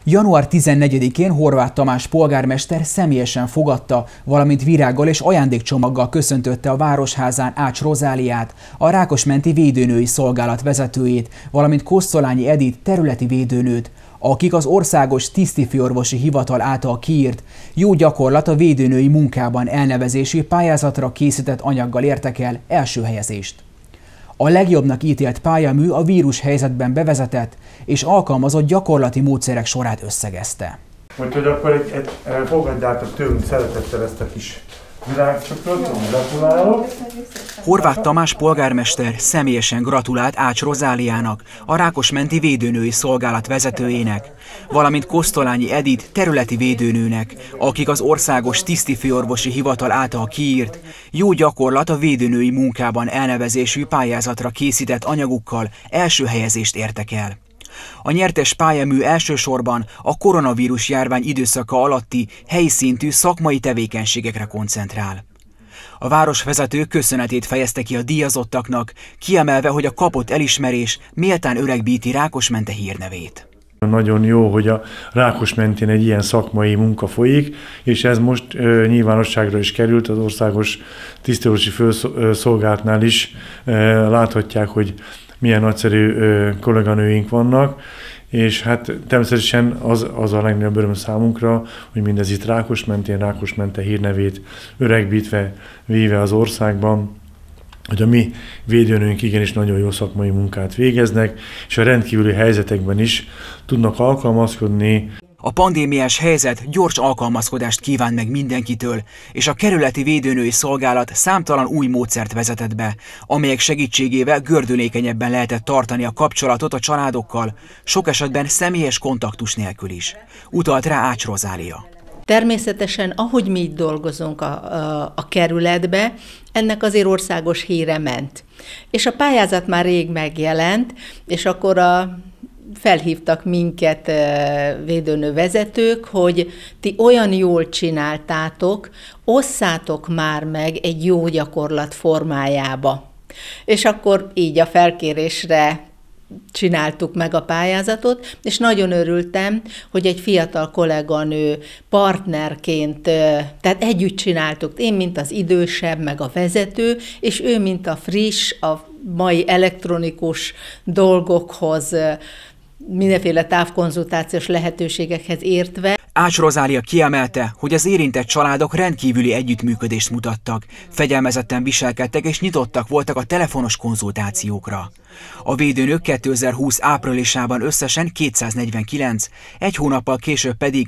Január 14-én Horváth Tamás polgármester személyesen fogadta, valamint virággal és ajándékcsomaggal köszöntötte a Városházán Ács Rozáliát, a Rákosmenti Védőnői Szolgálat vezetőjét, valamint Kosztolányi Edit területi védőnőt, akik az Országos Tisztifőorvosi Hivatal által kiírt Jó gyakorlat a védőnői munkában elnevezésű pályázatra készített anyaggal értek el első helyezést. A legjobbnak ítélt pályamű a vírushelyzetben bevezetett és alkalmazott gyakorlati módszerek sorát összegezte. Úgyhogy akkor fogadjátok tőlünk szeretettel ezt a kis virágcsokrot, gratulálok. Horváth Tamás polgármester személyesen gratulált Ács Rozáliának, a Rákosmenti Védőnői Szolgálat vezetőjének, valamint Kosztolányi Edit területi védőnőnek, akik az Országos Tisztifőorvosi Hivatal által kiírt Jó gyakorlat a védőnői munkában elnevezésű pályázatra készített anyagukkal első helyezést értek el. A nyertes pályamű elsősorban a koronavírus járvány időszaka alatti helyi szintű szakmai tevékenységekre koncentrál. A városvezető köszönetét fejezte ki a díjazottaknak, kiemelve, hogy a kapott elismerés méltán öregbíti Rákosmente hírnevét. Nagyon jó, hogy a Rákosmentén egy ilyen szakmai munka folyik, és ez most nyilvánosságra is került, az Országos Tisztifőorvosi Főszolgálatnál is láthatják, hogy milyen nagyszerű kolléganőink vannak, és hát természetesen az a legnagyobb öröm számunkra, hogy mindez itt Rákosmentén, Rákosmente hírnevét öregbítve, véve az országban, hogy a mi védőnőink igenis nagyon jó szakmai munkát végeznek, és a rendkívüli helyzetekben is tudnak alkalmazkodni. A pandémiás helyzet gyors alkalmazkodást kíván meg mindenkitől, és a kerületi védőnői szolgálat számtalan új módszert vezetett be, amelyek segítségével gördülékenyebben lehetett tartani a kapcsolatot a családokkal, sok esetben személyes kontaktus nélkül is. Utalt rá Ács Rozália. Természetesen, ahogy mi itt dolgozunk a kerületbe, ennek azért országos híre ment. És a pályázat már rég megjelent, és akkor felhívtak minket védőnő vezetők, hogy ti olyan jól csináltátok, osszátok már meg egy jó gyakorlat formájába. És akkor így a felkérésre csináltuk meg a pályázatot, és nagyon örültem, hogy egy fiatal kolléganő partnerként, tehát együtt csináltuk, én mint az idősebb, meg a vezető, és ő mint a friss, a mai elektronikus dolgokhoz, mindenféle távkonzultációs lehetőségekhez értve. Ács Rozália kiemelte, hogy az érintett családok rendkívüli együttműködést mutattak, fegyelmezetten viselkedtek és nyitottak voltak a telefonos konzultációkra. A védőnők 2020 áprilisában összesen 249, egy hónappal később pedig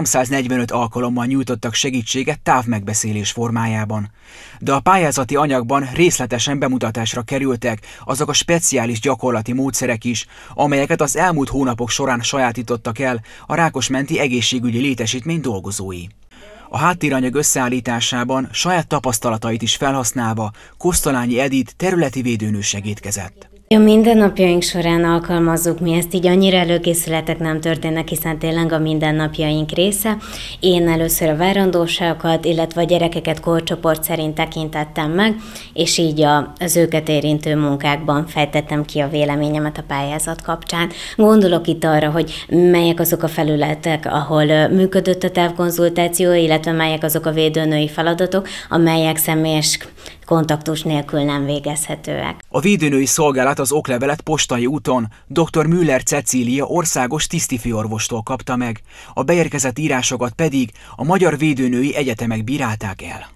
345 alkalommal nyújtottak segítséget távmegbeszélés formájában. De a pályázati anyagban részletesen bemutatásra kerültek azok a speciális gyakorlati módszerek is, amelyeket az elmúlt hónapok során sajátítottak el a Rákosmenti Egészségügyi Létesítmény dolgozói. A háttéranyag összeállításában saját tapasztalatait is felhasználva Kosztolányi Edit területi védőnő segítkezett. A mindennapjaink során alkalmazzuk mi ezt, így annyira előkészületek nem történnek, hiszen tényleg a mindennapjaink része. Én először a várandóságokat, illetve a gyerekeket korcsoport szerint tekintettem meg, és így az őket érintő munkákban fejtettem ki a véleményemet a pályázat kapcsán. Gondolok itt arra, hogy melyek azok a felületek, ahol működött a távkonzultáció, illetve melyek azok a védőnői feladatok, amelyek személyes kontaktus nélkül nem végezhetőek. A védőnői szolgálat az oklevelet postai úton dr. Müller Cecília országos tisztifőorvostól kapta meg, a beérkezett írásokat pedig a Magyar Védőnői Egyetemek bírálták el.